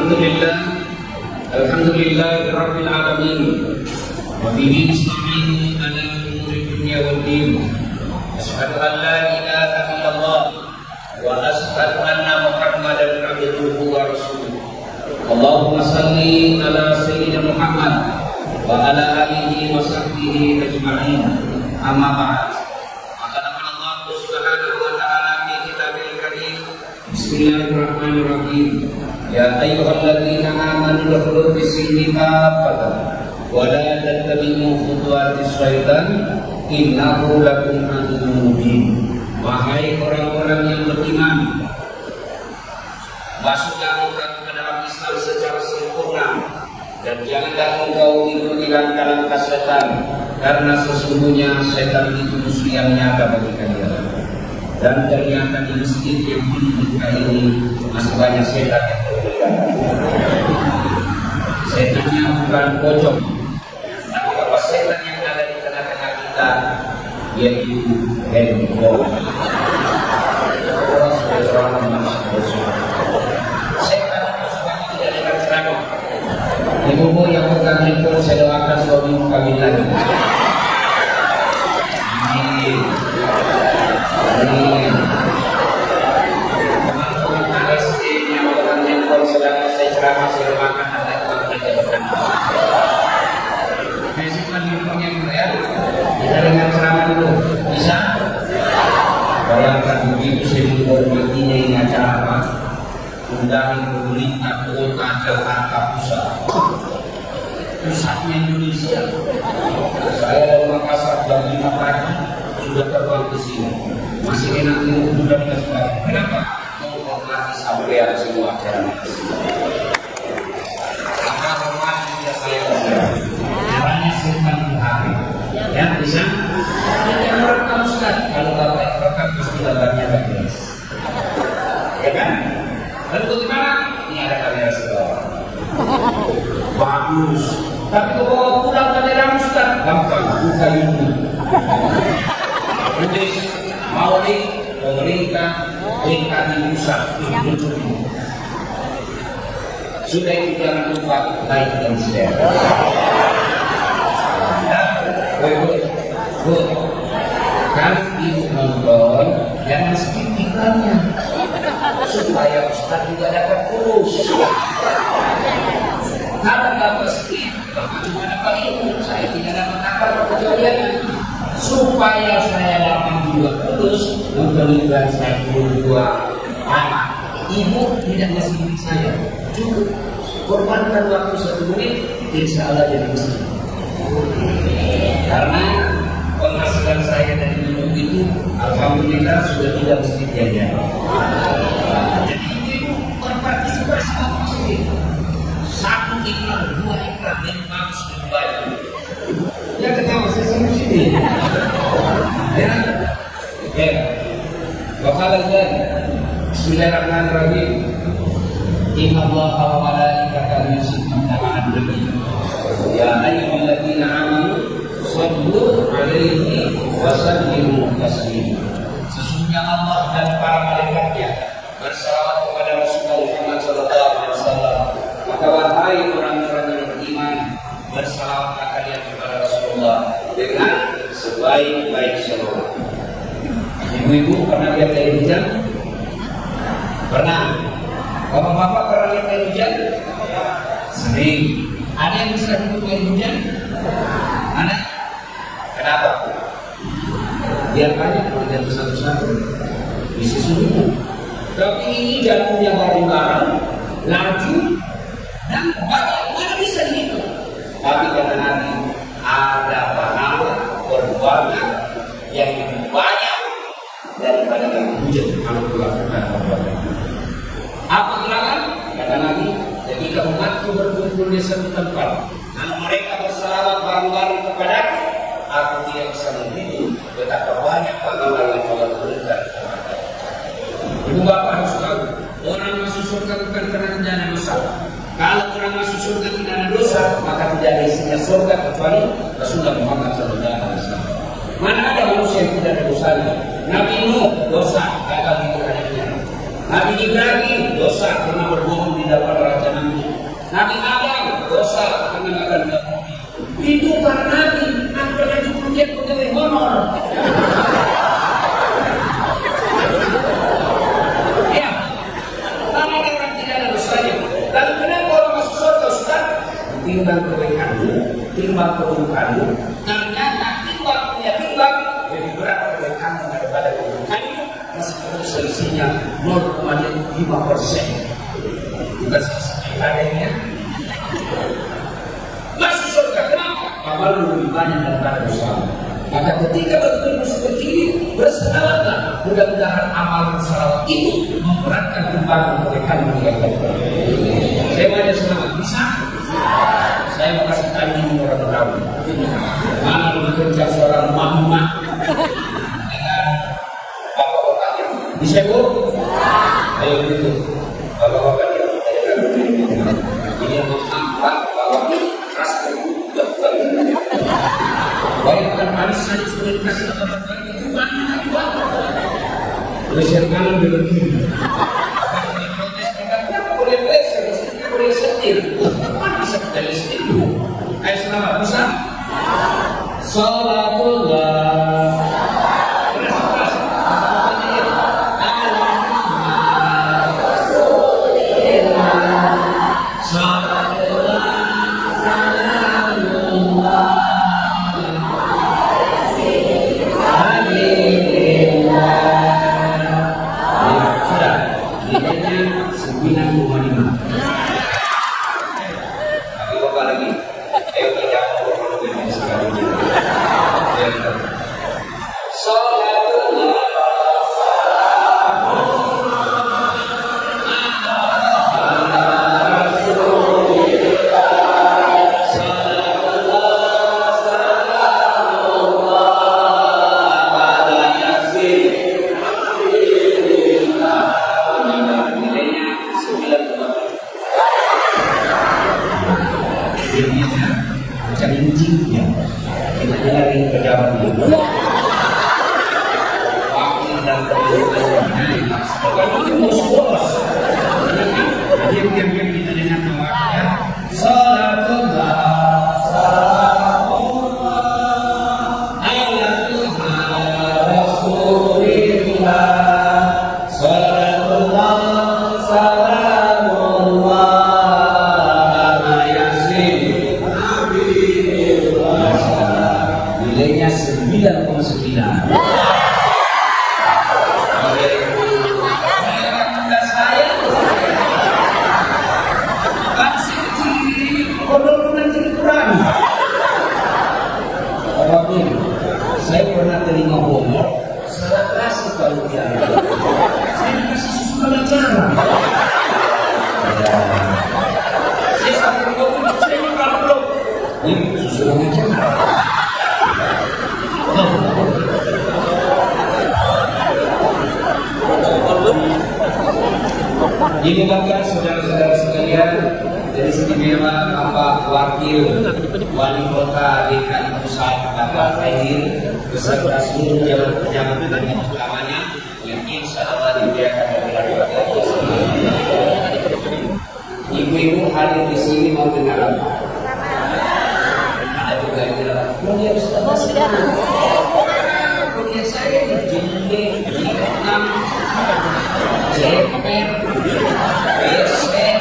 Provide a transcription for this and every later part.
Alhamdulillah Rabbil Alamin. Wa bihi nasta'inu ala umuri dunya wad din. Asyhadu an la ilaha illallah wa asyhadu anna Muhammadan abduhu wa rasuluh. Allahumma salli ala sayyidina Muhammad wa ala alihi wa sahbihi ajma'in. Amma ba'd. Allah Subhanahu wa ta'ala fi kitabil karim. Bismillahirrahmanirrahim. Ya ayyuhalladzina amanu udkhulu fis-silmi kaffatan wa la tattabi'u khutuwatis syaitan innahu lakum aduwwun mubin. Wahai orang-orang yang beriman, masuklah engkau ke dalam Islam secara sempurna dan janganlah engkau ikuti langkah-langkah setan, karena sesungguhnya setan itu musuh yang nyata bagi kalian. Dan ternyata di masjid yang dibuka ini masih banyak setan yang berkeliaran. Setannya bukan pocong, tapi apa setan yang ada di tengah-tengah kita, yaitu handphone. Setan itu sebenarnya tidak dengan ceramah. Ibu-ibu yang pegang handphone, saya doakan suamimu kawin lagi. Teman-teman ASD yang pegang handphone sedang saya ceramah, saya doakan anda kembali ke depan. Saya simpan handphonenya dulu ya. Kita dengar ceramah dulu. Bisa? Bayangkan begitu saya menghormatinya, ini acara apa? Undangan pemerintah kota Jakarta pusatnya Indonesia. Saya dari Makassar jam 5 pagi sudah terbang ke sini. Masih enak ini sudah dikasih tahu. Kenapa? Menghormati sampean semua acara di sini. Maka hormati dia saya. Caranya simpan di HP. Ya, bisa? Yang merekam Ustaz. Kalau bapak rekam pasti gambarnya bagus. Ya kan? Lalu bagaimana? Ini ada kamera sebelah. Bagus. Tapi kalau pulang kamera Ustaz, gampang. Buka ini. Jadi mau di pemerintah di pusat sudah itu jangan lupa like dan share. Kalau ibu nonton jangan skip iklannya supaya Ustaz juga dapat kurus. Kalau dapat skip, bapak cuma dapat ilmu, saya tidak dapat apa kecuali supaya saya dapat juga kurus. Memberikan 1-2 anak ibu tidak ngasih duit saya, cukup korbankan waktu 1 menit, insya Allah jadi masjid. Karena penghasilan saya dari minum itu alhamdulillah sudah tidak mesti jajan. Jadi ibu berpartisipasi dalam masjid. 1 iklan, 2 iklan yang bagus dan baik. Ya ketawa saya sama sini. Ya. Ya. Wahalakan. Bismillahirrahmanirrahim. Inna Allaha wa malaikatahu yusalluna 'alan nabi. Ya ayyuhalladzina amanu shallu 'alaihi wa sallimu taslima. Sesungguhnya Allah dan para malaikatnya bersalawat kepada Rasulullah Muhammad sallallahu alaihi wasallam. Maka wahai orang-orang yang beriman, bersalawatlah kalian kepada Rasulullah dengan sebaik-baik salawat. Ibu-ibu pernah lihat air hujan? Pernah? Bapak-bapak pernah lihat air hujan? Sering. Ada yang bisa hidup air hujan? Ada? Kenapa? Biar banyak hujan satu-satu bisa semua. Tapi ini jatuhnya bareng-bareng, laju, dan banyak mana bisa dihitung. Tapi kata Nabi, ada pahala perbuatan yang lebih banyak daripada yang hujan kalau dilakukan perbuatan. Apa gerangan? Kata Nabi, ketika umatku berkumpul di satu tempat, dan mereka bersalawat bareng-bareng kepadaku, aku tidak bisa menghitung betapa banyak pahala yang Allah berikan kepada. Ibu bapak harus tahu, orang masuk surga bukan karena tidak ada dosa. Kalau orang masuk surga tidak ada dosa, maka tidak ada isinya surga kecuali Rasulullah Muhammad SAW. Mana ada manusia yang tidak ada dosanya? Nabi Nuh dosa, gagal di hidupnya. Nabi Ibrahim dosa karena berbohong di depan raja Nabi. Nabi Adam dosa mengenakan gapi. Itu para nabi, apalagi kemudian pegawai honor. Ya, karena orang tidak ada dosanya. Lalu kenapa orang masuk surga, Ustaz? Timbang kebaikanmu, timbang keburukanmu. Ternyata timbang punya timbang lebih berat kebaikanmu daripada keburukanmu. Meskipun selisihnya 0,5%. Bukan selisih adanya. Masuk surga, kenapa? Amal lebih banyak daripada dosa. Maka ketika berkumpul seperti ini, bersalawatlah. Mudah-mudahan amal bersalawat itu memberatkan timbangan kebaikan mereka. Saya mau selamat, bisa? Saya mau kasih tanya orang tahu. Mana lebih kencang seorang emak-emak dengan bapak-bapaknya? Bisa bu? Ayo begitu. Bapak-bapaknya. Ini yang nampak bahwa rasa terbuka. Baik bukan manis saja sudah dikasih apa-apa itu banyak lagi banget. Leser kanan belum kiri. Boleh leser, boleh setir. Mana bisa kita leser itu? Ayo selamat bisa. Salatullah. Nilainya 9,9. Saya pernah terima honor, sangat kasih kalau dia. Saya dikasih susu pengacara. Saya sampai ngomong, saya ini kalau ini susu pengacara. Ini bahkan saudara-saudara sekalian, dari istimewa Bapak Wakil Wali Kota DKI Pusat Bapak Fahir beserta seluruh pejabat dan utamanya yang insya Allah dibiarkan dari keluarga. Ibu-ibu hadir di sini mau dengar apa? Ada juga yang bilang, "Mulia Ustaz, mulia saya di Jende, di Vietnam, Jeper, Besek."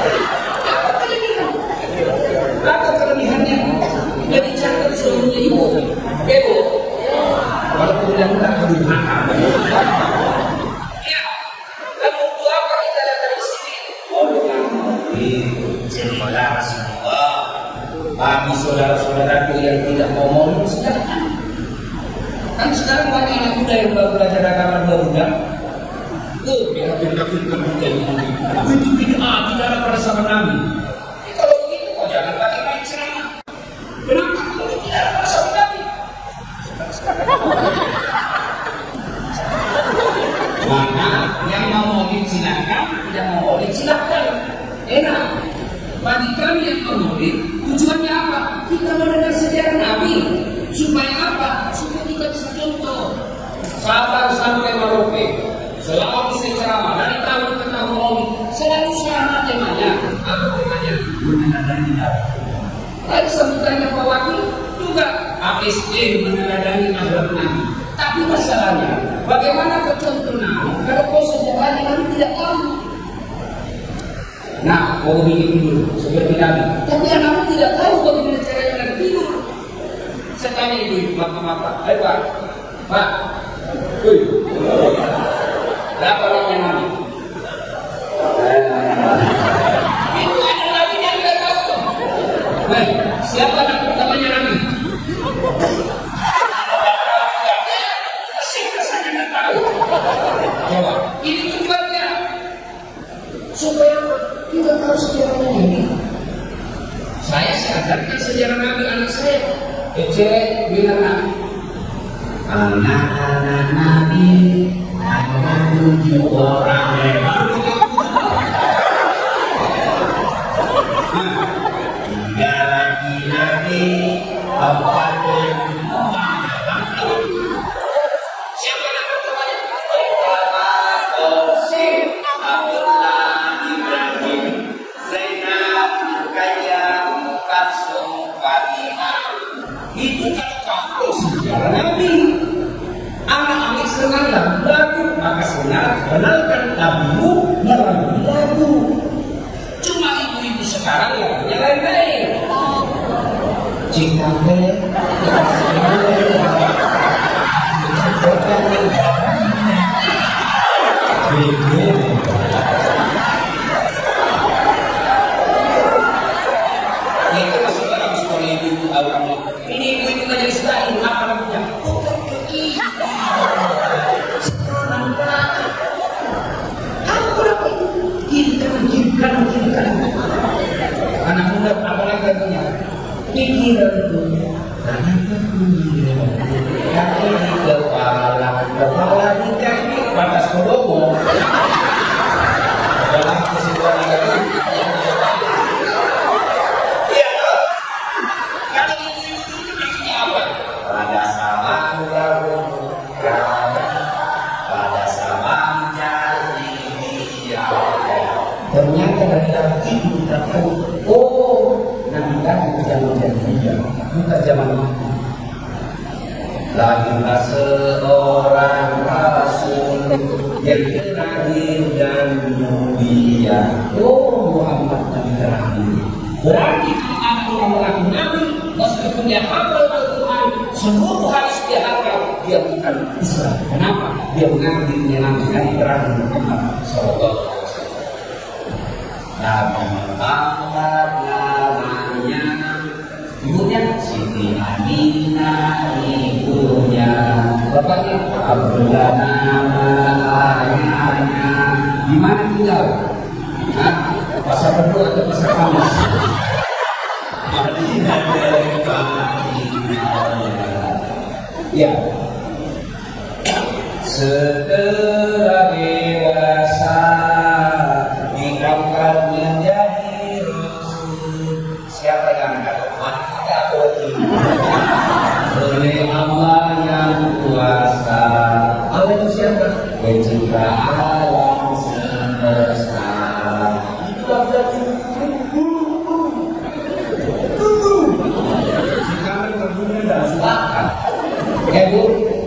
Apa kelebihannya? Jadi catat seluruhnya ibu. Ibu, walaupun yang tak kedudukan. Ya, lalu untuk apa kita datang di sini? Oh, cerita semua. Bagi saudara-saudaraku yang tidak mau ngomong silakan. Kan sekarang banyak anak muda yang baru belajar agama baru kan? Biar kafir-kafirkan juga itu bid'ah, tidak ada pada zaman Nabi. Kalau begitu kok jangan pakai main ceramah. Kenapa kalau tidak ada pada zaman Nabi? Maka yang mau maulid silakan, tidak mau maulid silakan. Enak. Bagi kami yang mau maulid, tujuannya apa? Kita mendengar sejarah Nabi. Supaya apa? Supaya kita bisa contoh. Sabang sampai Merauke, selalu bisa ceramah dari tahun ke tahun maulid, selalu sama temanya. Apa temanya? menengadangi Nabi. Tadi sebutannya Pak Wakil juga ASN menengadangi akhlak Nabi. Tapi masalahnya, bagaimana ketentuan kalau kau sejarahnya Nabi tidak tahu. Nah, kau bikin dulu seperti Nabi. Tapi anakmu tidak tahu bagaimana caranya Nabi tidur. Saya tanya ibu, bapak-bapak, ayo Pak, Pak, berapa namanya Nabi? Itu ada Nabi yang tidak tahu. Baik, siapa anak pertamanya Nabi? Saya tidak tahu. Coba, ini tujuannya supaya kita tahu sejarahnya ini. Saya ajarkan sejarah Nabi anak saya. Cewek bilang Nabi. Anak-anak Nabi ada 7 orang. Tiga laki-laki, 4 perempuan. Siapa yang pertamanya? Pertama Qasim, Abdullah, Ibrahim, Zainab, Ruqayyah, Kalsum, Fatimah. Itu kalau sejarah Nabi. Anak-anak senang lagu, maka senang kenalkan lagu melalui lagu. Cuma ibu-ibu sekarang yang lain-lain. Cinta itu masih dalam sekolah ibu-ibu awam. Ini ibu-ibu majelis lain apa namanya? Anak muda apalagi katanya pikiran itu anak pikiran kaki di kepala di kaki batas kodomo dalam kesimpulan itu iya kalau ibu-ibu itu maksudnya apa? Pada salam pada salam jadi dia. Ternyata dari dalam itu kita tahu, oh, Nabi kan zaman jahiliyah, bukan zaman itu. Lahirlah seorang Rasul yang terakhir dan mulia. Oh, Muhammad Nabi terakhir. Berarti kalau ada orang mengaku Nabi, meskipun dia hafal Al-Quran, seluruh hadis dia hafal, dia bukan Islam. Kenapa? Dia mengaku dirinya Nabi terakhir Muhammad SAW. Nabi Muhammad namanya, ibunya Siti Aminah ibunya, bapaknya Abdullah nama ayahnya. Di mana tinggal? Pasar Bedu atau Pasar Kamis? Madinah dari ya. Setelah dewasa diangkat menjadi Rasul. Siapa yang angkat? Wanita atau laki? Oleh Allah yang kuasa. Allah itu siapa? Pencipta alam semesta. Itulah berarti sekarang berbunyi dan selatan. Ya Bu.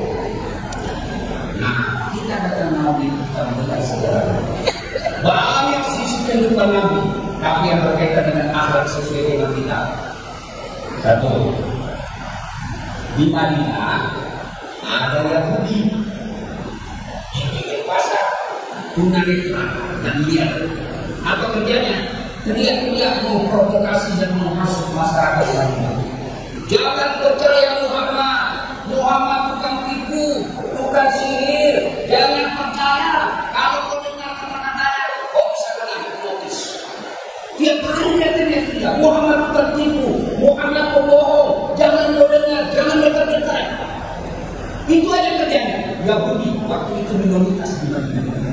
Nah, kita datang Nabi kita melihat sejarah. Banyak sisi kehidupan Nabi, tapi yang berkaitan dengan akhlak sesuai dengan kita. Satu, di Madinah ada Yahudi yang bikin pasar tunanetra dan liar. Apa kerjanya? Teriak-teriak memprovokasi dan menghasut masyarakat Madinah. Jangan percaya Muhammad. Muhammad bukan tipu, bukan sihir. Jangan percaya. Kalau kau dengar kata-katanya, kau bisa kena hipnotis. Dia teriak-teriak. Muhammad bukan tipu, Muhammad pembohong. Jangan kau dengar, jangan dekat-dekat. Itu aja kerjanya. Yahudi waktu itu minoritas di Madinah.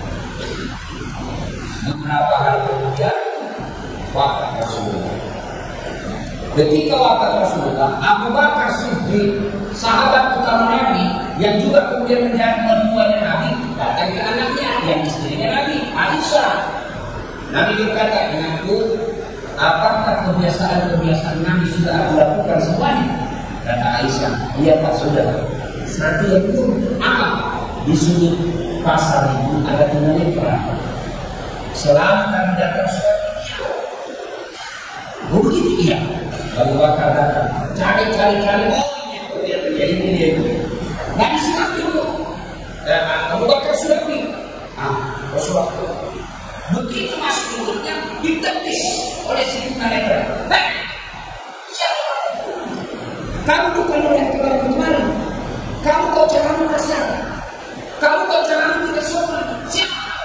Beberapa hari kemudian wafat Rasulullah. Ketika wafat Rasulullah, Abu Bakar Siddiq, sahabat utama Nabi, yang juga kemudian menjadi mertuanya Nabi, datang ke anaknya, yang istrinya Nabi, Aisyah. Nabi berkata, denganku, apakah kebiasaan-kebiasaan Nabi sudah aku lakukan semuanya? Kata Aisyah, iya Pak sudah. Satu yang belum, apa? Di sudut pasar itu ada tunanetra. Selama kami datang suaminya, begitu iya. Lalu Bakar datang, cari, oh ini dia. Nabi sudah dulu. Abu Bakar sudah pergi. Rasulullah begitu masuk mulutnya ditepis oleh si tunanetra. Siapa? Kamu bukan orang kemarin. Kamu kau caramu kasar. Kamu kau caramu tidak sopan. Siapa?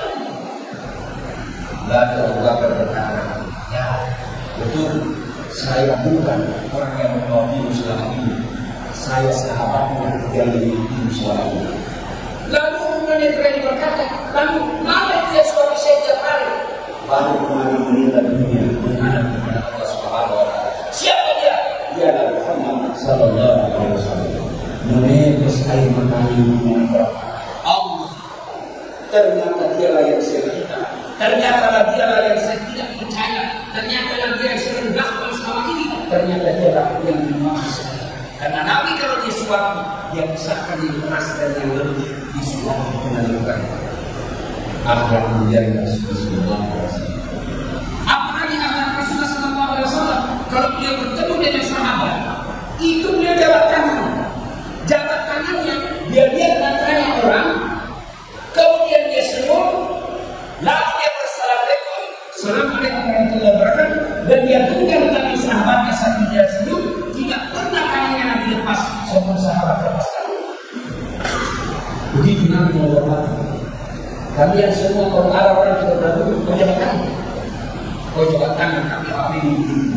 Lalu Abu Bakar berkata, ya betul, saya bukan orang yang membawa virus selama ini. Saya sahabatnya yang memiliki selama ini. Lalu tunanetra ini berkata, lalu mana dia suami saya tiap hari? Baru kemarin meninggal dunia menghadap kepada Allah Subhanahu wa Ta'ala. Siapa dia? Dia adalah Muhammad Sallallahu Alaihi Wasallam. Menetes air matanya dengan berapa? Allah. Ternyata dialah yang saya kita. Ternyata dialah yang saya tidak percaya. Ternyata dia yang saya rendahkan selama ini. Ternyata dialah yang dimana saya. Karena Nabi kalau dia suatu, dia pisahkan yang keras dan yang lebih disuatu menentukan. Akhlak menjadi Rasulullah SAW. Apalagi akhlak Rasulullah SAW, kalau dia bertemu dengan sahabat, itu dia jabat tangannya, dia lihat matanya orang, kemudian dia senyum, lalu dia bersalamualaikum, assalamualaikum warahmatullahi wabarakatuh, dan dia genggam tangan sahabatnya sambil dia senyum, tidak pernah tangannya Nabi lepas, semua sahabat lepaskan. Begitu Nabi menghormati. Kalian semua kalau ada orang yang berdahulu, kau jabat tangan. Kau jabat tangan, tapi apa ini?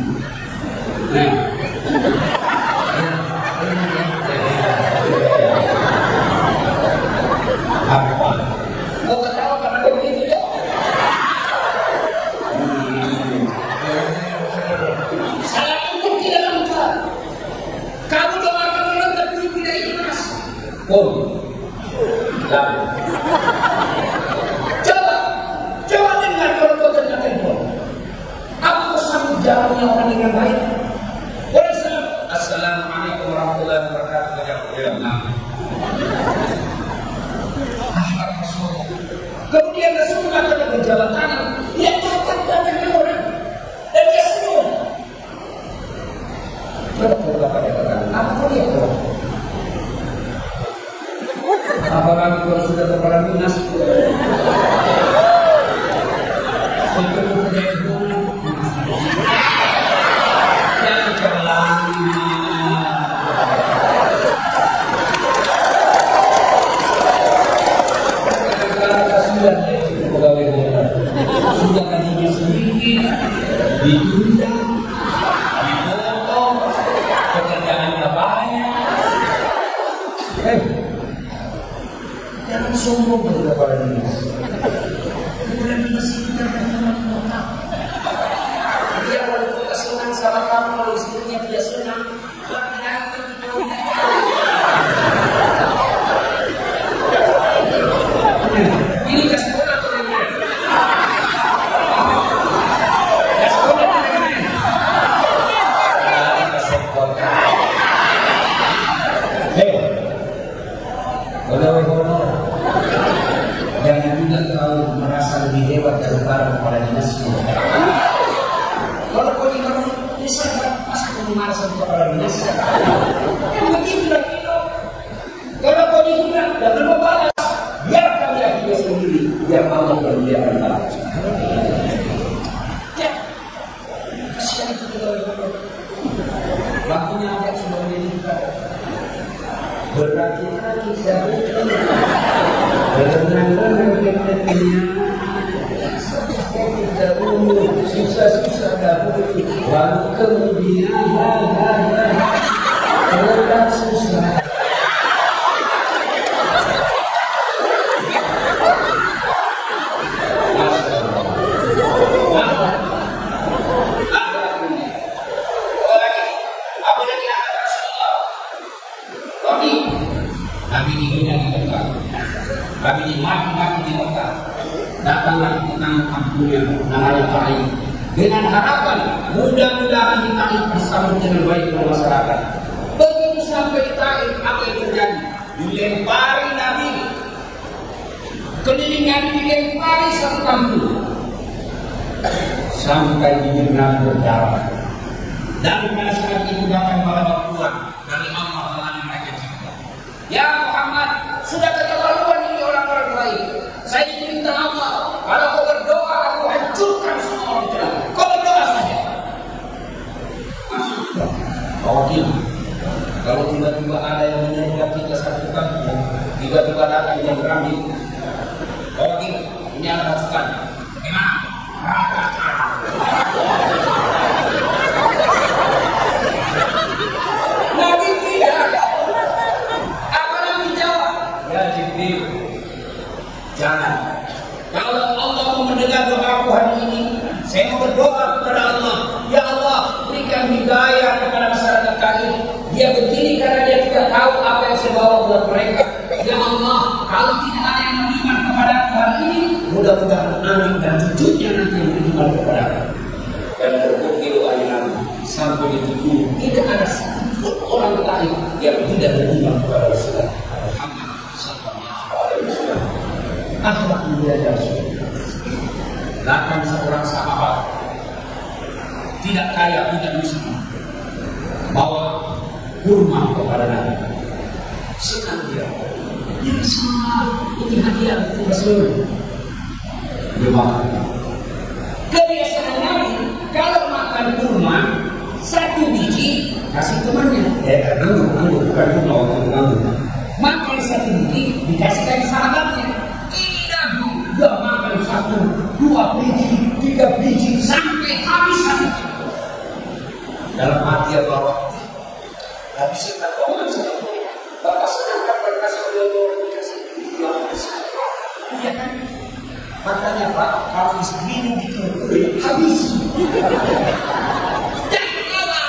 Apa? Kau ketawa karena kau begitu ya? Salah itu tidak lengkap. Kamu doakan orang tapi tidak ikhlas. Lalu Coba dengar kalau kau ternyata itu. Apa sambut jawabnya orang dengan baik? Assalamualaikum warahmatullahi wabarakatuh. Kemudian Rasulullah akan berjalan tangan, dia tatap tangannya orang dan dia senyum. Coba Bapak katakan, apa kau lihat orang? Apalagi kalau sudah kepala dinas. Sudah gajinya sedikit, ditunda, dipotong, pekerjaannya banyak. Jangan sombong kepada para dinas. Kemudian dinas itu jangan menolak. Dia wali kota senang sama kamu, kalau istrinya tidak senang, laki-laki ini kasih bola atau ini? Kasih bola atau ini? Kasih bola. Bola. Jangan juga kau merasa lebih hebat daripada kepala dinasmu. Kalau kau tidak bisa, masa kau marah sama kepala dinas? Yang begitu lah kita. Kalau kau dihina, jangan membalas. Biarkan dia hidup sendiri, biar Allah yang dia akan balas. Ya, kasihan itu kita. Waktunya ada sudah menikah. Berkaki-kaki dahulu, berenang-renang dahulu, susah-susah dahulu, baru kemudian tetap susah. Kami dihina di Mekah, kami dimaki-maki di Mekah. Datanglah tentang kampungnya namanya Taif. dengan harapan mudah-mudahan di Taif disambut dengan baik oleh masyarakat. Begitu sampai di Taif, apa yang terjadi? Dilempari Nabi, keliling Nabi dilempari satu kampung sampai bibir Nabi berdarah. Dan pada saat itu datang malaikat Tuhan dari Allah melalui mereka juga. Ya Muhammad, sudah keterlaluan ini orang-orang baik. Saya minta Allah, kalau kau berdoa aku hancurkan semua orang jahat. Kau berdoa saja. Kalau tiba-tiba ada yang menyergap kita satu kampung, tiba-tiba datang yang berani. Ini ada pasukan. Nabi tidak. Apa Nabi jawab? Ya Jibril, jangan. Kalau Allah mau mendengar doaku hari ini, saya mau berdoa kepada Allah. Ya Allah, berikan hidayah kepada masyarakat kami. Dia begini karena dia tidak tahu apa yang saya bawa buat mereka. Ya Allah, kalau tidak ada yang beriman kepada aku hari ini, mudah-mudahan anak dan cucunya nanti yang beriman kepada aku. Dan terbukti doanya Nabi sampai di tubuh tidak ada satu orang lain yang tidak beriman kepada Rasulullah Muhammad sallallahu alaihi wasallam. Akhlak mulia dan suci. Datang seorang sahabat tidak kaya, tidak miskin, bawa kurma kepada Nabi. Senang dia. Ya Rasulullah, ini hadiah untuk Rasul. Dia makan. Kebiasaan Nabi kalau makan kurma satu biji kasih temannya. Nanggur, bukan kurma waktu nanggur. Makan satu biji dikasihkan sahabatnya. Ini Nabi dia makan satu, dua biji, tiga biji sampai habis satu. Dalam hati dia bahwa habiskan keuangan saya. Bapak senang kapan kasih oleh dikasih dia iya kan? Makanya Pak, kalau istrimu gitu habis. Jangan kalah.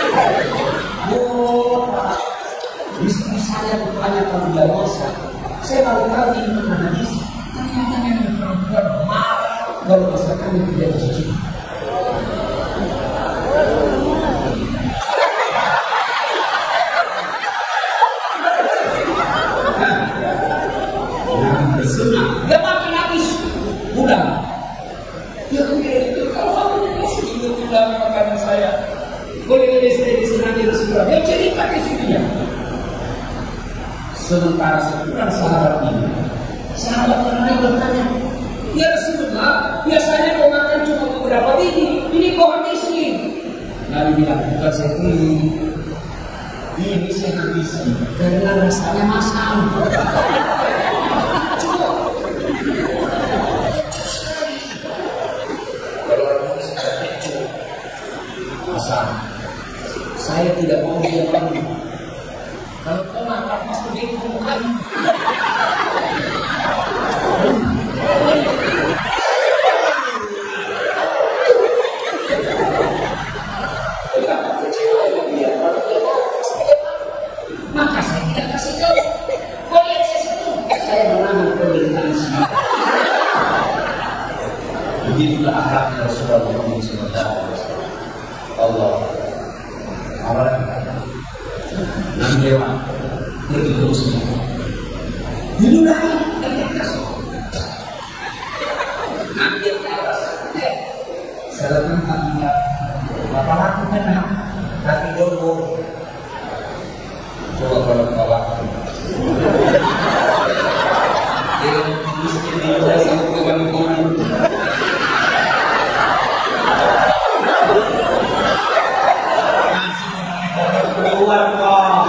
Oh, Pak, istri saya bertanya kalau dia masak. Saya baru tahu ini pernah habis. Ternyata memang perempuan marah kalau masakannya tidak dicicip. Senang, dia makan habis, pulang. Ya itu kalau kamu kasih itu pulang makanan saya, boleh saya disenangi Rasulullah. Dia cerita ke istrinya. Sementara sepulang sahabat ini, sahabat yang lain bertanya, ya Rasulullah, biasanya kau makan cuma beberapa biji, ini kau habisin. Nabi bilang, bukan saya beli, ini saya habisin karena rasanya masam. Saya tidak mau dia malu. Kalau kau makan pasti dia bukan. Maka saya tidak kasih tahu. Kau lihat saya sentuh. Saya menahan penderitaan sendiri. Begitulah akhlaknya Rasulullah Muhammad SAW. Allah awal enam dewan pergi ke Muslim diludahi dari atas nanti ke atas saya tentang dia bapak lakukan hati dorong coba kalau kau lakukan dia miskin di desa kebanyakan keluar kok.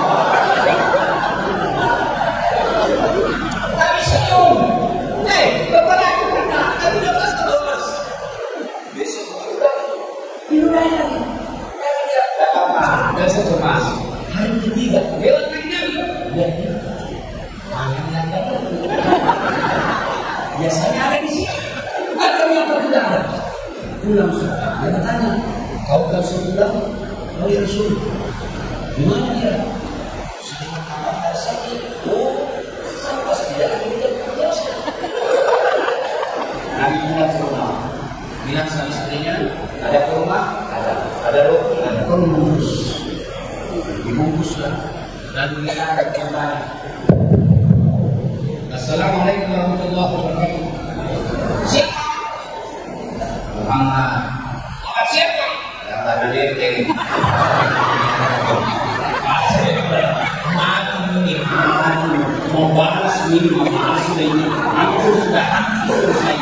Tapi senyum. Bapak aku kena. Tapi dia pas terus. Besok diludahi lagi. Tapi dia tidak apa-apa. Dan saya cemas. Hari ketiga lewat lagi Nabi. Lihat dia. Tangan lagi. Biasanya ada di sini. Ternyata tidak ada. Pulang sudah. Dia bertanya, kau kan sudah? Oh ya Rasul. Di mana dia? Sudah kamar sakit. Oh, sampai tidak ada kita biasa. Nabi pulang ke rumah, bilang sama istrinya, ada kurma, ada roti, ada bungkus, dibungkuslah, lalu diangkat kembali. Assalamualaikum warahmatullahi wabarakatuh. Siapa? Muhammad. Muhammad siapa? Ya ada dendeng. Mau balas ini, mau balas ini, aku sudah habis selesai.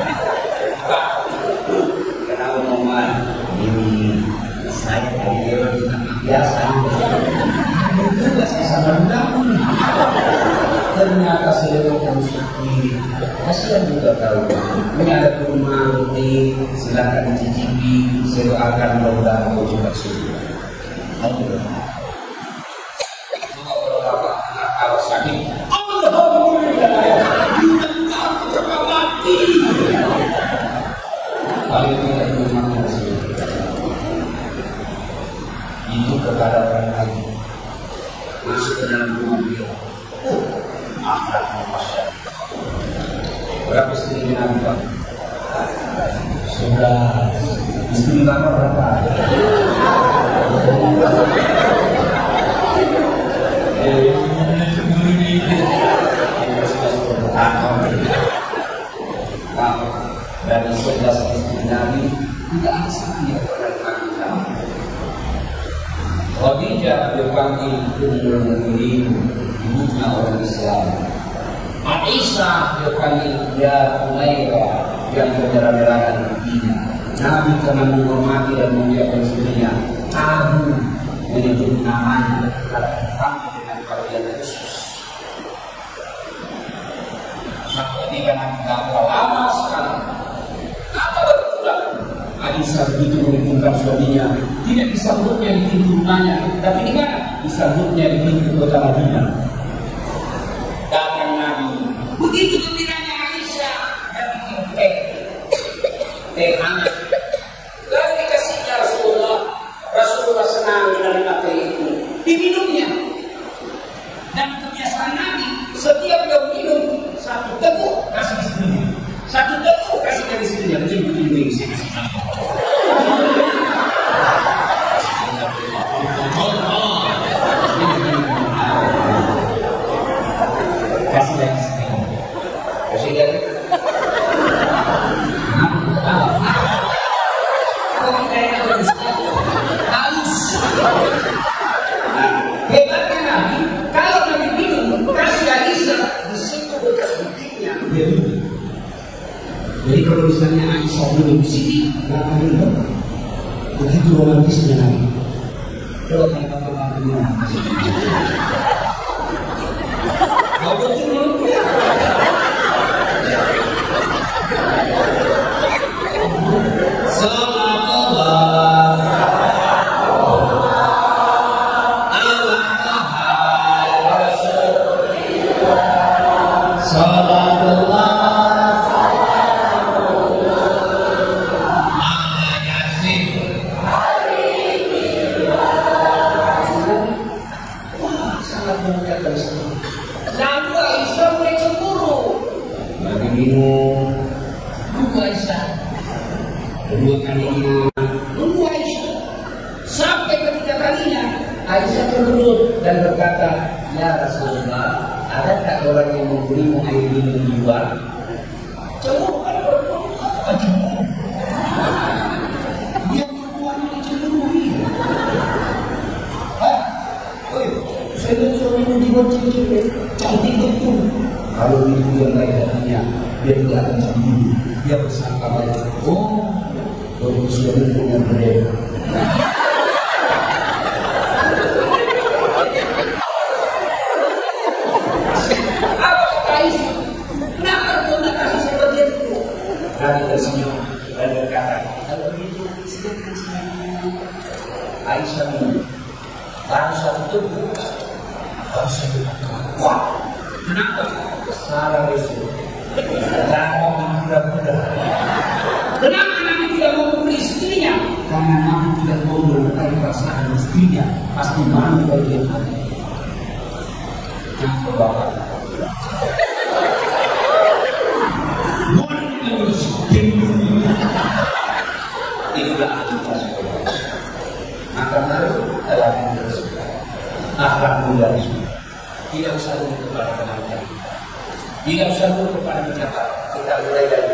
Kenapa Muhammad? Ini saya dari orang biasa. Juga saya sabar dahulu. Ternyata saya mau sepi. Kasihan juga tahu. Ini ada kurma roti, silakan dicicipi. Saya doakan mudah-mudahan kau juga sembuh. Alhamdulillah. Kalau sakit, alhamdulillah. Aku coba mati. Paling tidak kurma masih. Itu kepada orang lain. Masuk ke dalam rumah beliau. Berapa istri Nabi Pak? Sudah. Istri Bapak berapa? Dari 11 istri Nabi tidak ada satu yang pernah dipanggil. Khadijah dipanggil Ummul Mukminin, ibunya orang Islam. Aisyah dipanggil ya Umairah yang berjalan-jalan Madinah. Nabi karena menghormati dan memuliakan istrinya, Abu menyebut namanya karena dengan panggilan khusus. Suatu ketika Nabi lama sekali, apa berulang? Aisyah begitu menghubungkan suaminya, tidak disambutnya di pintu rumahnya, tapi di mana? Disambutnya di pintu kota Madinah. Datang Nabi, begitu gembiranya Aisyah, dan bikin teh hangat. Lalu dikasihnya Rasulullah. Rasulullah senang menerima teh itu, diminumnya. Dan kebiasaan Nabi, setiap dia minum satu teguk kasih istrinya, satu teguk kasih dari istrinya. Jadi begini saya kasih tahu. Kasih dari istrinya, kasih dari. Hebatnya Nabi, kalau Nabi minum, kasih Aisyah di situ bekas bibirnya. Jadi kalau misalnya Aisyah minum di sini, nggak akan minum. Begitu romantisnya Nabi. Kalau kata-kata minum, kau betul minumnya. Lalu Aisyah mulai cemburu. Nabi minum, nunggu Aisyah. Kedua kalinya, nunggu Aisyah. Sampai ketiga kalinya, Aisyah cemburu dan berkata, ya Rasulullah, ada tak orang yang memberimu air minum di luar? Cemburu kan apa cemburu? Dia perempuan yang cemburu ini. Saya lihat suamimu di luar cewek cantik betul. Kalau itu yang lain hatinya, dia tidak akan cemburu. Dia bersangka baik. Oh, baru suami punya brand. Apa kata Aisyah? Kenapa kau nak kasih seperti itu? Nabi tersenyum dan berkata, kalau begitu silakan saya. Aisyah minum. Baru satu tubuh. Baru satu tubuh. Kenapa? Salah Rasul. Jangan mudah-mudah. Kenapa Nabi tidak mau membeli istrinya? Karena Nabi tidak mau melukai perasaan istrinya. Pasti malu bagian hati. Jangan bawa. Itu juga kita suka. Maka mari dalam akhlak mulia itu tidak usah dulu kepada teman-teman, tidak usah dulu kepada pejabat. Kita mulai dari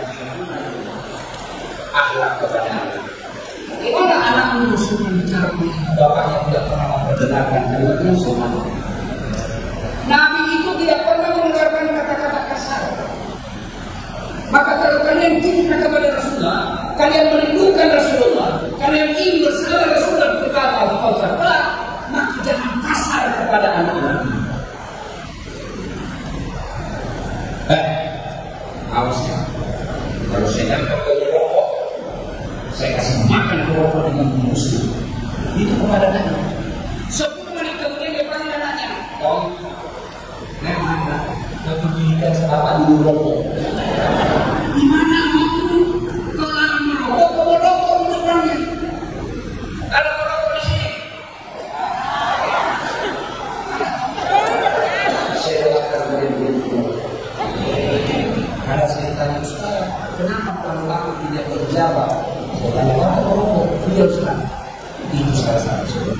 akhlak kepada anak. Gimana anak musuh bicara bapaknya tidak pernah memperdengarkan kalimatnya semua. Nabi itu tidak pernah mengeluarkan kata-kata kasar. Maka kalau kalian cinta kepada Rasulullah, kalian merindukan Rasulullah, kalian ingin bersama Rasulullah berkata Al-Kausar, maka jangan kasar kepada anak-anak. Awas ya. Kalau saya dapat rokok, saya kasih makan rokok dengan musuh. Itu kepada anak. 10 menit kemudian dia panggil anaknya. Oh, memang kepentingan bapak dulu rokok. Di mana itu? Kalau anak merokok, kamu rokok di depannya. Ada merokok di sini. Saya akan beri-beri. Karena saya tanya Ustaz, kenapa kalau aku tidak berjawab? Saya tanya apa merokok? Dia Ustaz. Itu salah satu sebab.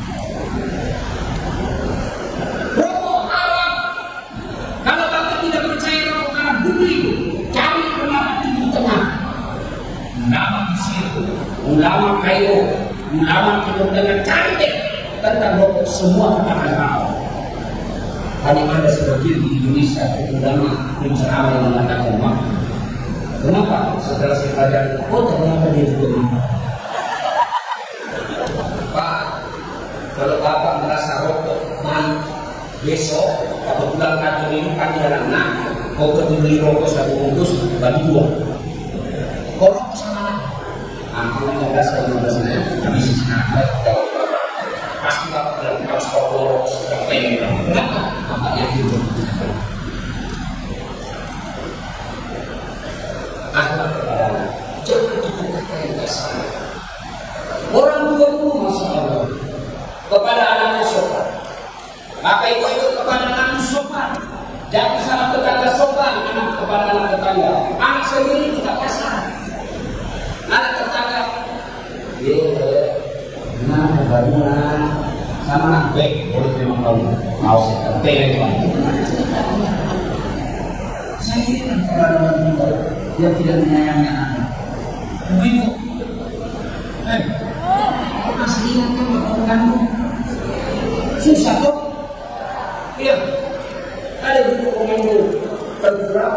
Rokok haram. Kalau bapak tidak percaya rokok haram, beli. Cari ulama Timur Tengah, ulama Mesir, ulama Kairo, ulama Timur Tengah, cari deh tentang rokok, semua katakan haram. Hanya ada sebagian di Indonesia ulama penceramah yang mengatakan maaf. Kenapa? Setelah saya pelajari, ternyata dia juga maaf. Pak, kalau bapak merasa rokok baik, besok atau bulan kantor ini panggil anak, kau pergi beli rokok 1 bungkus bagi 2. Kau rokok sama anak, 15 menit, habis sekarang pasti bapak bilang harus rokok sampai ini. Kenapa? Bapaknya gitu. Akhlak kepada anak, jangan dikatakan yang kasar. Orang tua dulu Masya Allah kepada anaknya sopan, maka itu kepada anaknya sopan. Jangan sama tetangga sopan, anak kepada anak tetangga. Anak sendiri tidak kasar. Anak tetangga, nah barulah sama anak baik, boleh memang tahu. Mau saya tepel saya ini kan kepada orang tua yang tidak menyayangi anak. Ibu, masih ingat kan bapak kamu? Susah kok. Iya. Ada buku komando terkurang.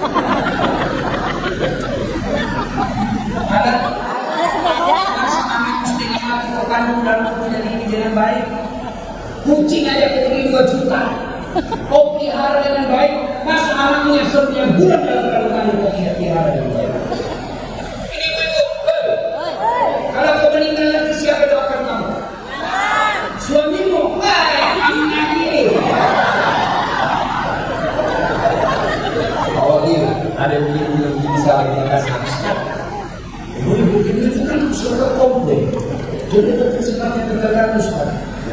Ada. Masa anak mesti ingat kandung dalam tubuhnya ini dengan baik. Kucing aja ketinggi 2 juta. Kau pelihara dengan baik. Masa anaknya setiap bulan dalam kandungan kau tidak pelihara dengan baik. Ini ibu. Kalau kau meninggal nanti siapa doakan kamu? Suamimu. Kamu lagi. Ada yang begini salah yang kasar. Ibu itu kan sudah komplain. Jadi itu sebabnya kegagalan Ustaz.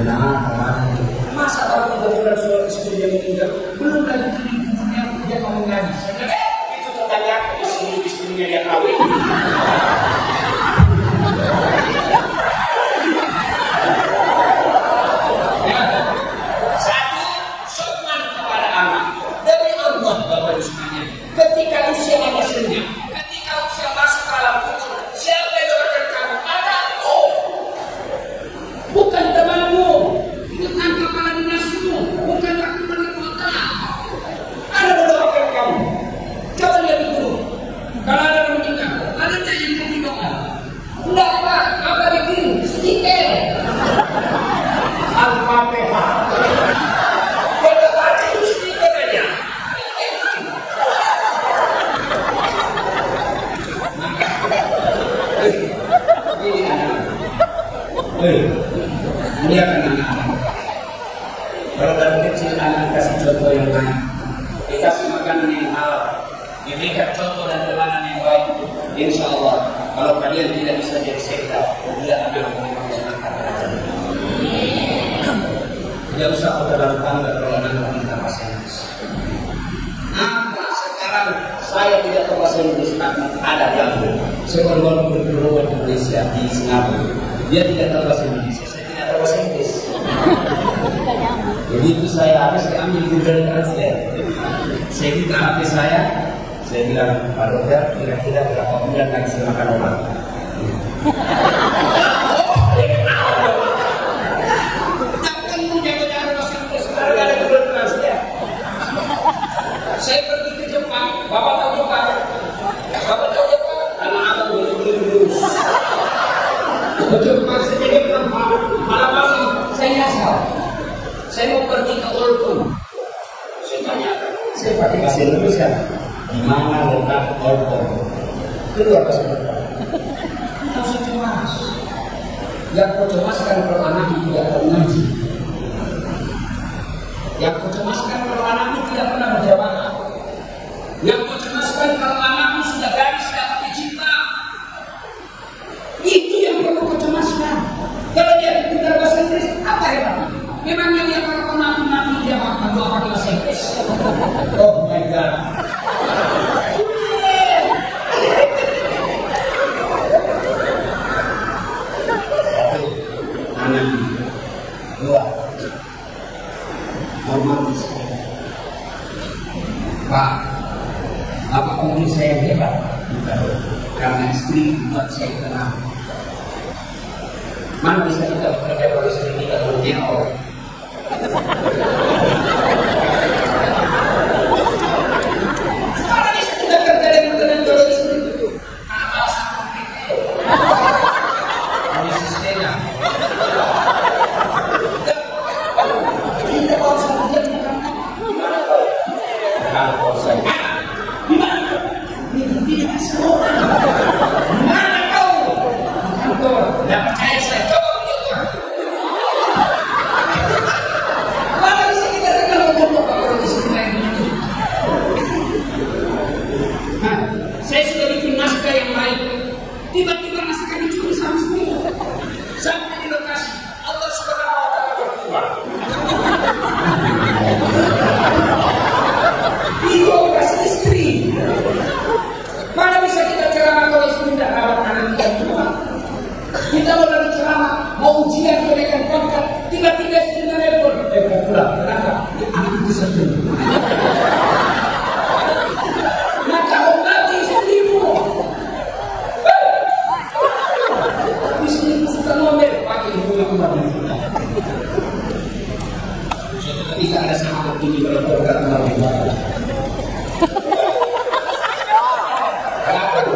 Masa kalau tidak pernah suara istri yang meninggal, belum lagi di dunia dia mau mengaji. Itu tetangga istrinya dia kawin. Satu, sopan kepada anak. Demi Allah Bapak Ibu, ketika usia anda senyap, ketika usia masuk ke alam kubur, siapa yang doakan kamu? Anakmu, bukan temanmu, bukan kepala dinasmu, bukan wakil wali kota. Ada mendoakan kamu. Coba lihat dulu. Kalau ada yang meninggal, ada yang kasih doa. Enggak Pak, apa dikirim? Stiker. Al-Fatihah. Lihat anak-anak. Kalau dari kecil anak kasih contoh yang baik, dikasih makanan yang halal, diberikan contoh dan teladan yang baik, insya Allah kalau kalian tidak bisa jadi sekda, dia anak memang makan. Tidak usah kau terlalu bangga kalau anak minta bahasa Inggris. Apa sekarang saya tidak tahu bahasa Inggris, ada ganggu. Saya baru berdoa di Indonesia di Singapura. Dia tidak tahu bahasa Indonesia, saya tidak tahu bahasa Inggris. Begitu saya ambil Google Translate. Saya buka HP saya bilang, Pak Dokter, kira-kira berapa bulan lagi saya makan obat? Saya pergi ke Jepang, Bapak tahu Jepang? Bapak tahu Jepang? Karena aku belum lulus. Jepang saya jadi malam saya nyasar. Saya mau pergi ke Ultum. Saya tanyakan, saya pakai bahasa Indonesia. Di mana letak Ultum? Keluar bahasa Indonesia. Langsung cemas. Yang kau cemaskan kalau anakmu tidak tahu ngaji. Yang kau cemaskan kalau anakmu tidak pernah berjamaah. Yang kau cemaskan kalau anakmu sudah garis dapat cinta. Itu yang perlu kau cemaskan. Kalau dia pintar bahasa Inggris, apa hebatnya? Memangnya dia kalau kau nabi dia makan doa pakai bahasa Inggris? Oh my God. Anak dua hormati saya. Pak, apa mungkin saya hebat? Bukan, karena istri buat saya tenang. Mana bisa kita bekerja kalau istri kita berjengol? Mana bisa kita kerja dengan tenang kalau istri itu? Apa sama kita? Ini sistemnya. Kita harus bekerja bukan? Kalau saya gimana? Tidak semua. Mana kau? Kantor, tidak percaya saya. Coba begitu. Mana bisa kita dengar ngomong kalau di sini kayak begitu? Saya sudah bikin naskah yang baik. Tiba-tiba naskah dicuri sama semua. Sampai di lokasi Allah Subhanahu wa Ta'ala berkeluar. Itu operasi istri. Mana bisa kita ceramah kalau istri tidak rawat anak kita semua? Kita mau lagi ceramah, mau ujian kenaikan pangkat, tiba-tiba istri telepon. Pulang, kenapa? Anak itu sedih. Maka obati istrimu. Istri itu suka ngomel, pakai bunga kembali. Suatu ketika ada sahabat ini berkata Nabi Muhammad. Kenapa tu?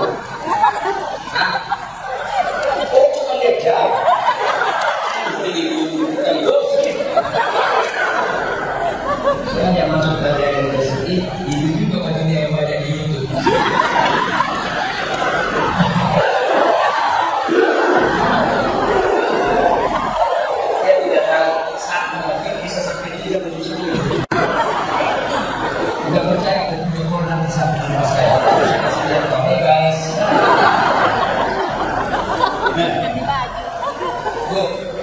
Oh, cuma lihat jam. Ini bukan gosip. Saya yang masuk kerja yang tersebut, itu juga bajunya yang banyak di YouTube. Saya tidak tahu saat mungkin bisa sampai 30 sendiri. Tidak percaya ke video nanti sampai di rumah saya. Saya kasih lihat, hey guys. Bu,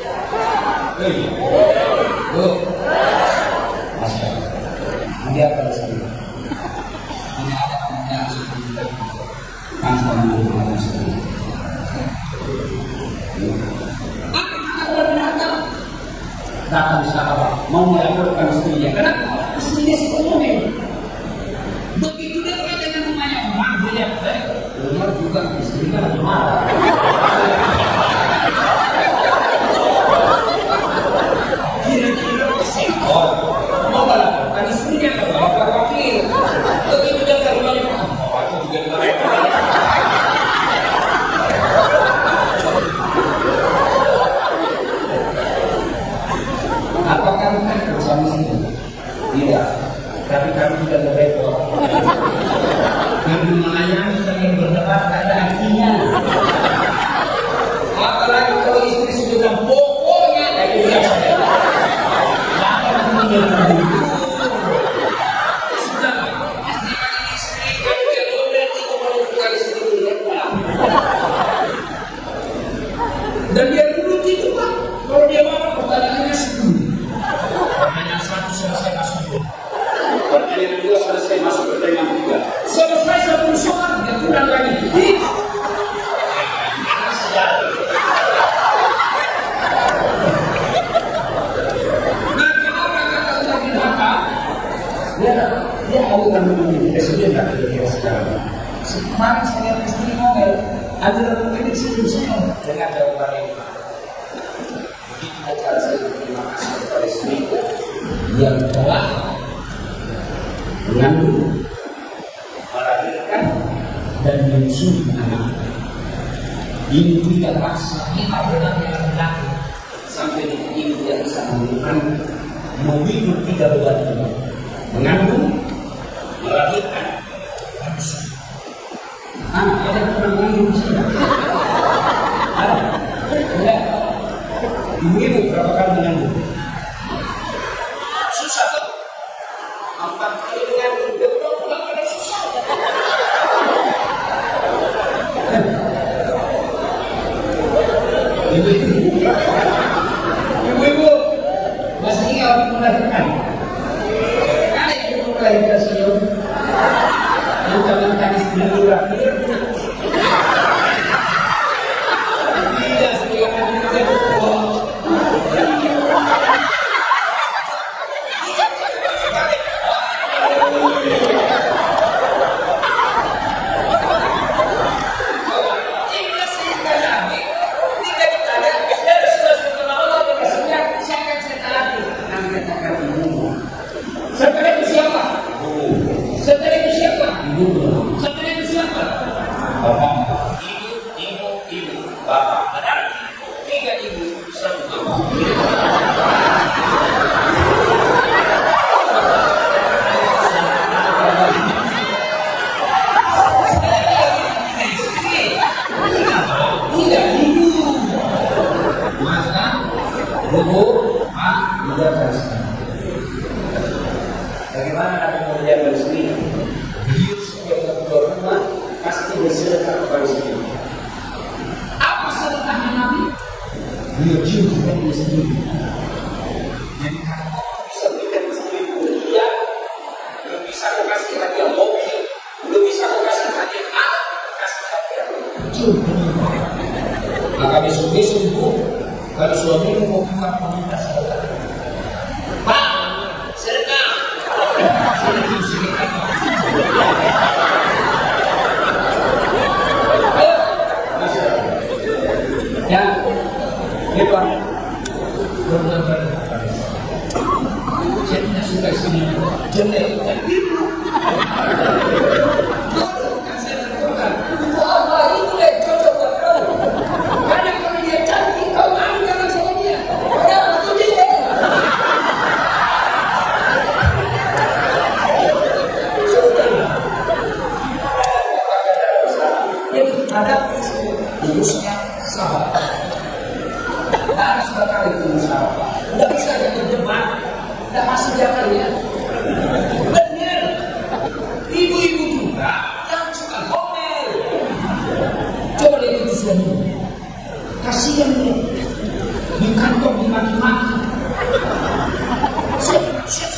bu, Masya Allah. Dia akan sendiri. Ini ada yang seperti itu. Tanpa menggunakan sendiri. Apa kata benar-benar? Datang sahabat mau melaporkan istrinya. Kenapa? Istrinya si ngomel. Begitu dekat dengan rumahnya, dia Umar juga istrinya lagi marah. Kira-kira sekor mau melaporkan istrinya ke bapak wakil. Begitu dekat rumahnya, aku juga dimarahin. Apakah bukan suami istri? Tidak. Tapi kami tidak berdebat. Kami melayani dan berdebat tak ada artinya. Apalagi kalau istri sudah bilang pokoknya dari dia saja. Jangan menjadi sudah. Istri kami kalau berarti kemampuan istri dan dia dulu itu Pak. Kalau dia marah pertanyaannya 10. Pertanyaan 1 selesai masuk 2. Pertanyaan 2 selesai masuk pertanyaan 3. Selesai 1 soal dia pulang lagi. Kemarin saya lihat istri ngomel, ada orang pendek senyum-senyum dengan jawaban ini. Agar saya terima kasih kepada istri yang telah mengandung, melahirkan dan menyusui anak. Ini tidak paksa kita benar yang laki sampai ini tidak bisa memikul 3 beban ini: mengandung, melahirkan, dan menyusui. Anak ada yang pernah mengandung di sini? Ada? Tidak. Ibu berapa kali mengandung? Susah tuh. 4 kali mengandung, betul pulang pada susah. Ibu-ibu masih ingat melahirkan? Ada ibu melahirkan senyum? Yang tangan istri dulu. Tidak sekian bagaimana Nabi Muhammad beristri? Beliau setiap keluar rumah pasti bersedekah kepada istri. Apa sedekahnya Nabi? Beliau cium kepada istri. Jadi kalau bisa berikan istri dia, belum bisa kau kasih hadiah mobil, belum bisa kau kasih hadiah anak, kasih hadiah cium. Maka besok-besok ibu, kalau suamimu mau keluar meminta sedekah, Pak, sedekah. Ya, gitu. Saya tidak suka sini jelek dan biru. Kan saya tentukan, apa itu deh cocok buat kamu. Karena kalau dia cantik, kau malu jangan sama dia. Ya, itu dia. Jadi ada urusnya sahabat. Tidak ada sudah kali itu sahabat. Tidak bisa jadi debat. Tidak masuk jalannya. Benar. Ibu-ibu juga yang suka ngomel. Coba lihat itu suami. Kasihan dia. Di kantong dimaki-maki. Siap.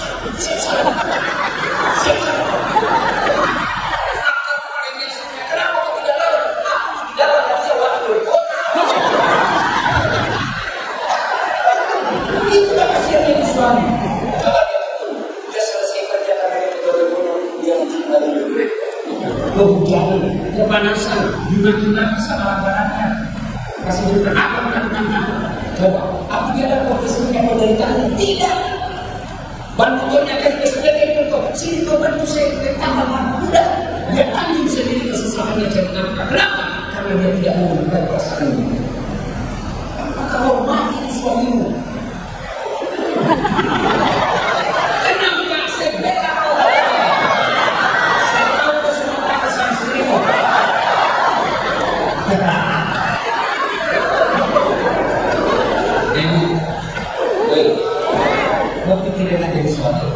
Itulah kasihannya di suami. Coba dia selesai kerja karena dia betul-betul dia mencari duit. Kehujanan, kepanasan, dimaki-maki sama langganannya. Kasih duit apa menang-menang. Coba, apa dia ada profesinya penderitaan? Tidak. Ban motornya kan sudah dibentuk. Sini kau bantu saya tambah ban. Udah, dia tanggung sendiri kesusahannya cari nafkah. Kenapa? Karena dia tidak mau memberikan perasaannya. Maka hormati suamimu. Kenapa saya bela kau? Saya tahu kau semua tak kesan seribu. Kau pikirin aja di suatu.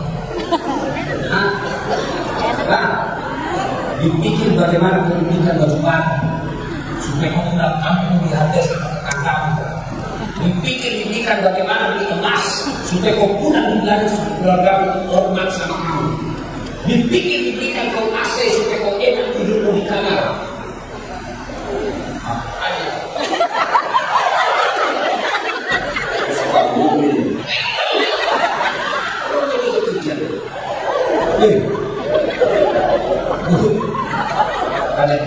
Dipikir bagaimana pendidikan baju baru supaya kau pulang kampung dihargai seperti kamu. Dipikir bagaimana beli emas supaya kau pulang belanja keluarga hormat sama kamu. Dipikir kau AC supaya kau enak tidur di kamar. Karena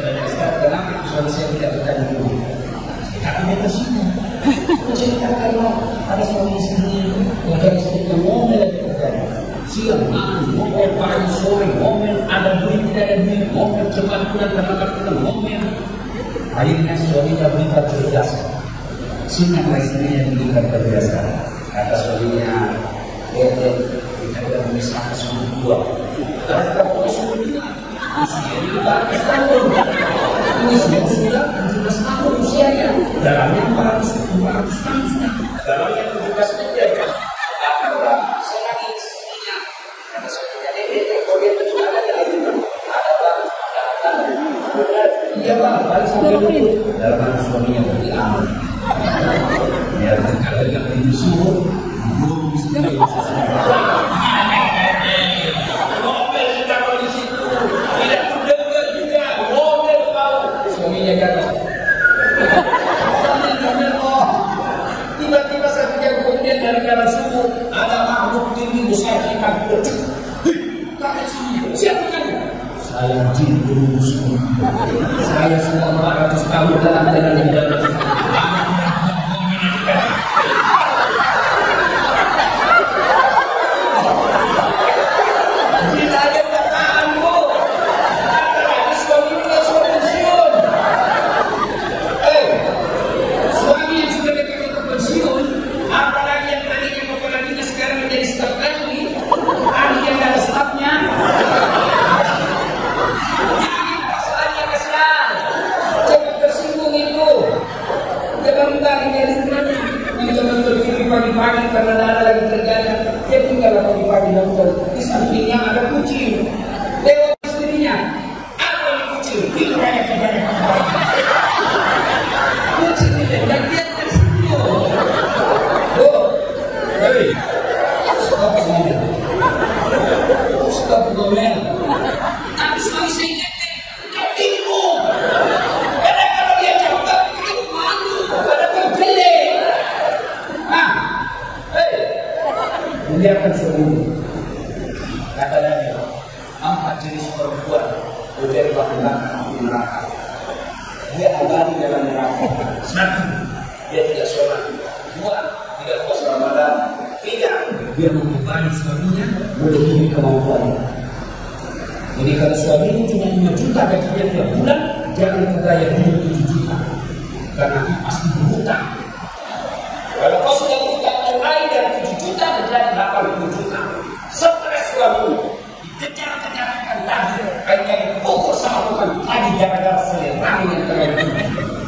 suami istri, bukan istri ngomel terjadi. Siang malam ngomel, pagi sore ngomel, ada duit tidak ada duit ngomel, cepat pulang ngomel. Akhirnya suaminya berita terbiasa. Siapa istrinya berikan terbiasa? Kata suaminya, kita tidak bisa suami dua. Kata suami dua, usianya 400 tahun. Usia sudah 17 tahun usianya. Dalamnya 400 tahun sudah. Dalamnya 17 saja. Saya lagi istrinya. Kata suaminya, kalau dia betul ada lagi. Ada bang. Iya bang, balik sampai dulu. Dalam suaminya berarti aman. Ya, kalau tidak disuruh, belum bisa. Ngomel sudah di situ, tidak mendengar juga, ngomel kau. Suaminya jatuh. Tiba-tiba satu jam kemudian dari dalam sumur ada makhluk tinggi besar ikan. Kakek suaminya, siapa kan? Saya jin dulu sumur. Saya sudah 400 tahun dalam yang dalam. Pagi-pagi karena ada lagi terjadi, dia tinggal pagi-pagi nonton. Di sampingnya ada kucing. Lewat istrinya, apa ini kucing? Itu banyak kejadian. Kucing ini dan dia tersenyum. Oh, hei, stop ngomel. Stop ngomel. Tapi suami saya ingat, ketipu. Karena kalau dia cakap, itu malu. Ada pembeli. Biarkan seluruh. Kata Nabi, 4 jenis perempuan berbeda api neraka. Dia abadi dalam neraka. 1, dia tidak sholat. 2, tidak puasa Ramadan. 3, dia membebani suaminya melebihi kemampuannya. Jadi kalau suaminya cuma 5 juta gajinya tiap bulan, jangan kegaya hidup 7 juta. Karena pasti berhutang. Kalau kau sudah berhutang mulai dari 7 juta menjadi 80 juta. Stres suami, dikejar-kejarkan lagi, hanya dipukul sama tukang tadi gara-gara selera yang terlalu tinggi.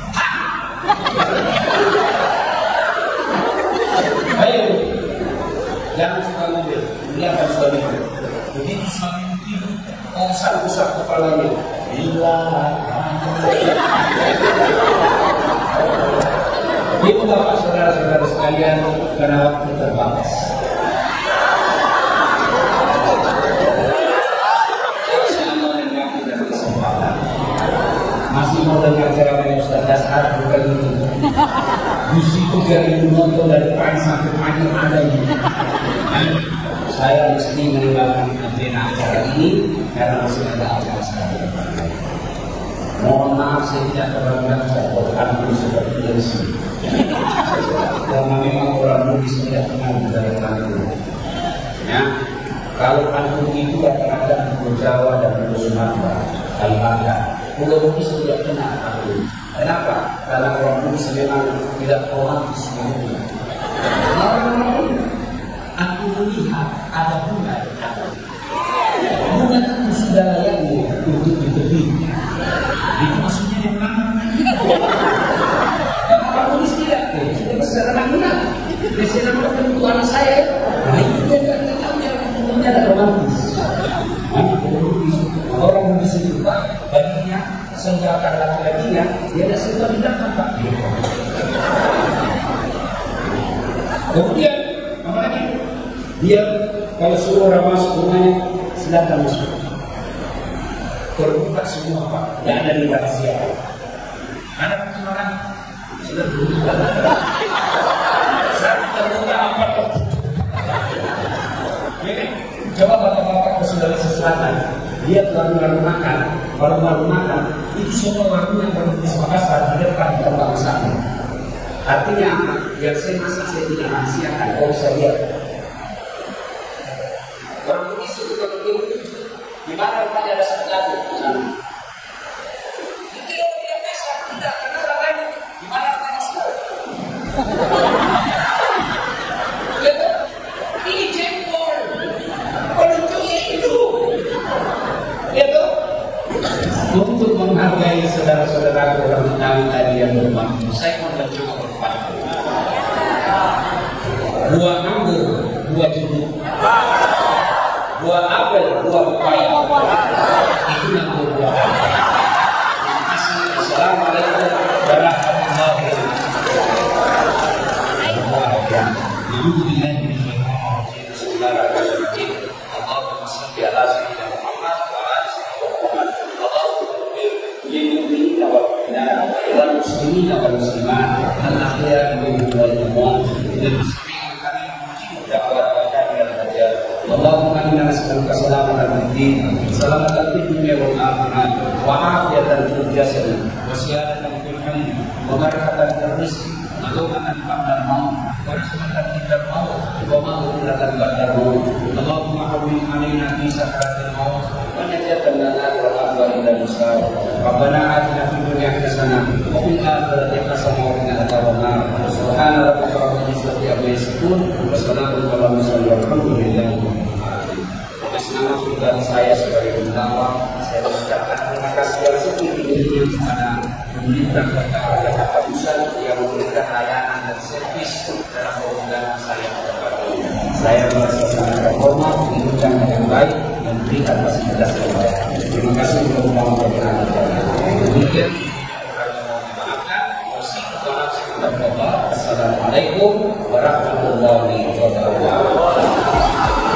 Ayo, jangan suka mobil, lihatkan suami. Begitu suami tidur, usap-usap kepalanya. Bila itu bapak saudara-saudara sekalian, karena waktu terbatas. Saya mau dengar dan kesempatan. Masih mau dengar ceramah Ustaz Dasar bukan itu. Di situ dari nonton dari pagi sampai pagi ada ini. Saya mesti meninggalkan acara ini karena masih ada acara saya. Mohon maaf saya tidak terlalu saya buatkan seperti ini. Karena memang orang Bugis tidak kenal budaya pantun. Ya, kalau pantun itu kadang-kadang Pulau Jawa dan Pulau Sumatera, Kalimantan. Pulau Bugis tidak kenal pantun. Kenapa? Karena orang Bugis memang tidak romantis menurutnya. Aku melihat ada bunga. Bunga itu sudah layaknya untuk ditebing. Itu maksudnya yang mana? Sudah besar anak-anak. Biasanya nama untuk anak saya. Nah itu dia tidak tahu yang umumnya ada romantis. Orang Bugis itu Pak, baginya senjata laki-lakinya dia ada senjata di belakang Pak. Kemudian apa lagi? Dia kalau suruh orang masuk rumahnya silakan masuk. Terbuka semua Pak, tidak ada di rahasia. Ada perkembangan. Sudah berubah. Saya terbuka apa? Coba bapak-bapak ke Sulawesi Selatan, lihat warung-warung makan, itu semua warung yang berbentuk Makassar di depan tempat wisata. Artinya apa? Yang saya masak saya tidak rahasiakan. Kalau saya lihat orang Bugis itu kalau dia di mana rumahnya ada satu gadu sana. Itu dia kasar tidak karena orang lain di mana rumahnya satu. Ini jempol, penunjuknya itu. Itu untuk menghargai saudara-saudara orang Betawi tadi yang berbantu, saya mau mencoba berbantu. Buah anggur, buah jeruk, buah apel, buah pepaya, itu yang berbuah. Terima kasih. Assalamualaikum warahmatullahi wabarakatuh. Bismillahirrahmanirrahim. Allahumma shalli ala sayyidina Muhammad wa ala ali Muhammad. Allahumma ighfir lil mu'minina wal mu'minat wal muslimina wal muslimat al ahya'i minhum wal amwat. Allahumma inna nas'aluka salamatan fid din, salamatan fid dunya wal akhirah, wa afiyatan fil jasad, wa siyadatan fil ilm, wa barakatan fil rizq, wa ghawatan ba'da al-maut, wa rahmatan inda al-maut, wa maghfiratan ba'da al-maut. Allahumma hawwin 'alaina fi sakaratil maut, wa najatan lana wal akhirah ila musab. Rabbana atina fid dunya hasanah wa fil akhirati hasanah wa qina adzabannar. Subhana rabbika rabbil izzati amma yasifun, wa salamun ala mursalin walhamdulillahi. Nama pribadi saya sebagai pendakwah, saya mengucapkan terima kasih yang setinggi-tingginya kepada pemerintah Kota Jakarta Pusat yang memberikan layanan dan servis dalam penggunaan saya kepada saya merasa sangat terhormat, diundang dengan baik dan berikan fasilitas yang baik. Terima kasih telah berkenan. Kemudian Assalamualaikum warahmatullahi wabarakatuh.